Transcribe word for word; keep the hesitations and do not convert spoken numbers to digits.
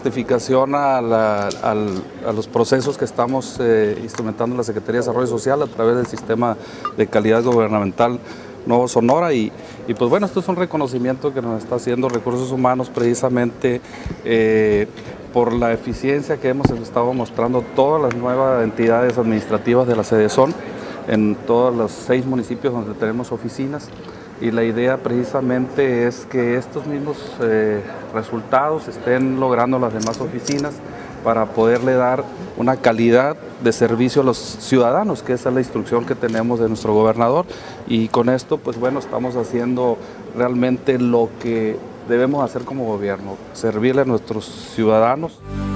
certificación a, la, al, a los procesos que estamos eh, instrumentando en la Secretaría de Desarrollo Social a través del Sistema de Calidad Gubernamental Nuevo Sonora y, y pues bueno, esto es un reconocimiento que nos está haciendo Recursos Humanos precisamente eh, por la eficiencia que hemos estado mostrando todas las nuevas entidades administrativas de la SEDESON en todos los seis municipios donde tenemos oficinas. Y la idea precisamente es que estos mismos eh, resultados estén logrando las demás oficinas para poderle dar una calidad de servicio a los ciudadanos, que esa es la instrucción que tenemos de nuestro gobernador. Y con esto, pues bueno, estamos haciendo realmente lo que debemos hacer como gobierno, servirle a nuestros ciudadanos.